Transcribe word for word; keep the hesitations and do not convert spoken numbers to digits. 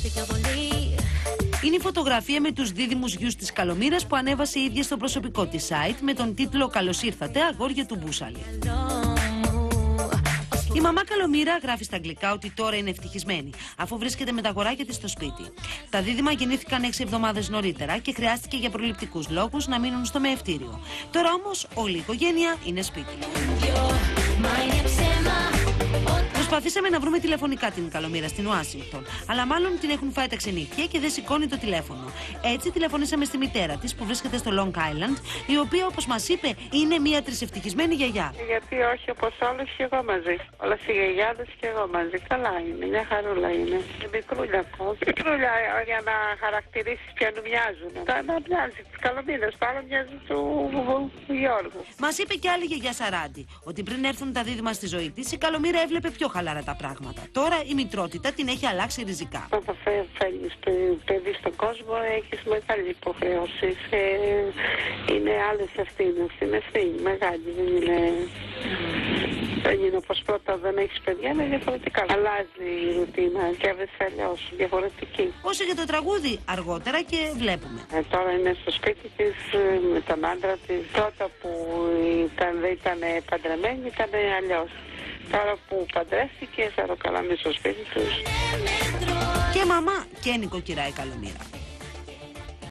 Είναι η φωτογραφία με τους δίδυμους γιους της Καλομήρας που ανέβασε η ίδια στο προσωπικό της site με τον τίτλο «Καλώς ήρθατε, αγόρια του Μπούσαλη». Η μαμά Καλομήρα γράφει στα αγγλικά ότι τώρα είναι ευτυχισμένη, αφού βρίσκεται με τα αγοράκια της στο σπίτι. Τα δίδυμα γεννήθηκαν έξι εβδομάδες νωρίτερα και χρειάστηκε για προληπτικούς λόγους να μείνουν στο μεευτήριο. Τώρα όμως όλη η οικογένεια είναι σπίτι. Προσπαθήσαμε να βρούμε τηλεφωνικά την Καλομήρα στην Ουάσιγκτον, αλλά μάλλον την έχουν φάει τα ξενύχια και δεν σηκώνει το τηλέφωνο. Έτσι τηλεφωνήσαμε στη μητέρα της που βρίσκεται στο Long Island, η οποία όπως μας είπε είναι μια τρισευτυχισμένη γιαγιά. Γιατί όχι, όπως όλες και εγώ μαζί. Όλες οι γιαγιάδες και εγώ μαζί. Καλά είναι, μια χαρούλα είναι. Μικρούλια ακόμα. Μικρούλια για να χαρακτηρίσεις ποιανού μοιάζουν. Τα να μοιάζει της Καλομήρας, πάρα μοιάζει του Γιώργου. Μας είπε και άλλη γιαγιά Σαράντη ότι πριν έρθουν τα δίδυμα στη ζωή της, η Καλομήρα έβλεπε πιο χαλαρά τα πράγματα. Τώρα η μητρότητα την έχει αλλάξει ριζικά. Όταν φέρνεις παιδί στον κόσμο, έχεις μεγάλη υποχρέωση. Ε, είναι άλλες ευθύνες. Είναι ευθύνη μεγάλη. Δεν είναι, δεν είναι όπως πρώτα δεν έχεις παιδιά, είναι διαφορετικά. Αλλάζει η ρουτίνα και έβεσαι αλλιώς, διαφορετική. Όσο για το τραγούδι, αργότερα και βλέπουμε. Ε, τώρα είναι στο σπίτι της με τον άντρα της. Πρώτα που ήταν, δεν ήταν παντρεμένη, ήταν αλλιώς. Τώρα που παντρεύτηκε, θα το καλά στο σπίτι τους. Και μαμά και νοικοκυρά η Καλομήρα.